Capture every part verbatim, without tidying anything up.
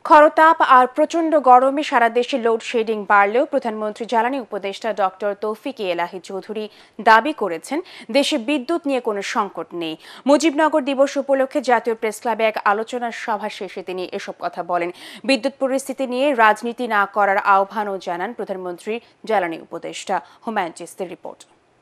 খরতাপ আর প্রচণ্ড গরমে সারা দেশে লোডশেডিং বাড়লেও প্রধানমন্ত্রী জ্বালানি উপদেষ্টা ডক্টর তৌফিক এলাহি চৌধুরী দাবি করেছেন দেশে বিদ্যুৎ নিয়ে কোনো সংকট নেই। মুজিবনগর দিবস উপলক্ষে জাতীয় প্রেসক্লাবে এক আলোচনা সভা শেষে তিনি এসব কথা বলেন। বিদ্যুৎ পরিস্থিতি নিয়ে রাজনীতি না করার আহ্বানও জানান প্রধানমন্ত্রী জ্বালানি উপদেষ্টা। হুমায়ুন চিস্তির রিপোর্ট।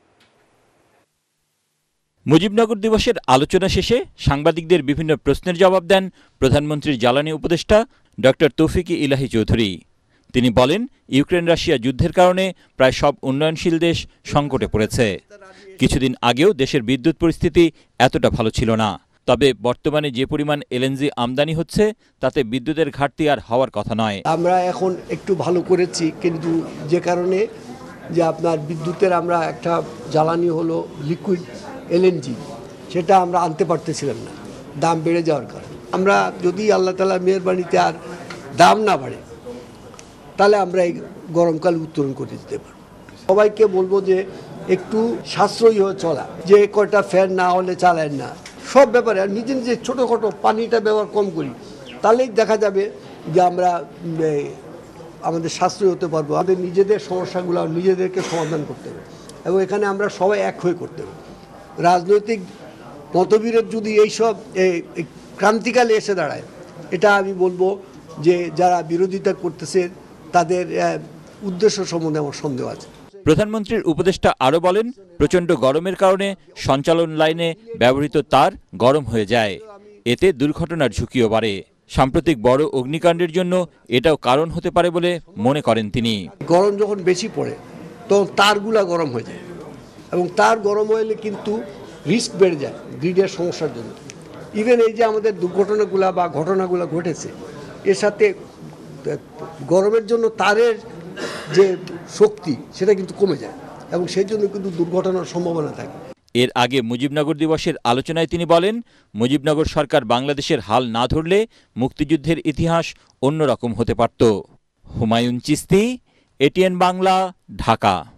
মুজিবনগর দিবসের আলোচনা শেষে সাংবাদিকদের বিভিন্ন প্রশ্নের জবাব দেন প্রধানমন্ত্রীর জ্বালানি উপদেষ্টা ডক্টর তৌফিক ইলাহি চৌধুরী। তিনি বলেন, ইউক্রেন রাশিয়া যুদ্ধের কারণে প্রায় সব উন্নয়নশীল দেশ সংকটে পড়েছে। কিছুদিন আগেও দেশের বিদ্যুৎ পরিস্থিতি এতটা ভালো ছিল না। তবে বর্তমানে যে পরিমাণ এলএনজি আমদানি হচ্ছে তাতে বিদ্যুতের ঘাটতি আর হওয়ার কথা নয়। আমরা এখন একটু ভালো করেছি, কিন্তু যে কারণে যে আপনার বিদ্যুতের আমরা একটা জ্বালানি হলো লিকুইড এলএনজি, সেটা আমরা আনতে পারতেছিলাম না দাম বেড়ে যাওয়ার কারণে। আমরা যদি আল্লাহ তাআলার মেহেরবানিতে আর দাম না বাড়ে তাহলে আমরা এই গরমকাল উত্তরণ করে দিতে পারব। সবাইকে বলবো যে একটু সাশ্রয়ী হয়ে চলা, যে কয়টা ফ্যান না হলে চালায় না, সব ব্যাপারে আর নিজে নিজে ছোটোখাটো পানিটা ব্যবহার কম করি, তাহলেই দেখা যাবে যে আমরা আমাদের সাশ্রয়ী হতে পারবো। আমাদের নিজেদের সমস্যাগুলো নিজেদেরকে সমাধান করতে হবে এবং এখানে আমরা সবাই এক হয়ে করতে হবে। রাজনৈতিক মতবিরোধ যদি এইসব ক্রান্তিকালে এসে দাঁড়ায়, এটা আমি বলবো যে যারা বিরোধিতা করতেছে তাদের উদ্দেশ্য সম্বন্ধে আমার সন্দেহ আছে। প্রধানমন্ত্রীর উপদেষ্টা আরও বলেন, প্রচণ্ড গরমের কারণে সঞ্চালন লাইনে ব্যবহৃত তার গরম হয়ে যায়, এতে দুর্ঘটনার ঝুঁকিও বাড়ে। সাম্প্রতিক বড় অগ্নিকাণ্ডের জন্য এটাও কারণ হতে পারে বলে মনে করেন তিনি। গরম যখন বেশি পড়ে তখন তারগুলা গরম হয়ে যায় এবং তার গরম হলে কিন্তু রিস্ক বেড়ে যায় গ্রিডের সমস্যার জন্য। ইভেন এই যে আমাদের দুর্ঘটনাগুলা বা ঘটনাগুলো ঘটেছে, এর সাথে গরমের জন্য তারের যে শক্তি সেটা কিন্তু কমে যায় এবং সেই জন্য কিন্তু দুর্ঘটনার সম্ভাবনা থাকে। এর আগে মুজিবনগর দিবসের আলোচনায় তিনি বলেন, মুজিবনগর সরকার বাংলাদেশের হাল না ধরলে মুক্তিযুদ্ধের ইতিহাস অন্যরকম হতে পারত। হুমায়ুন চিস্তি, এটিএন বাংলা, ঢাকা।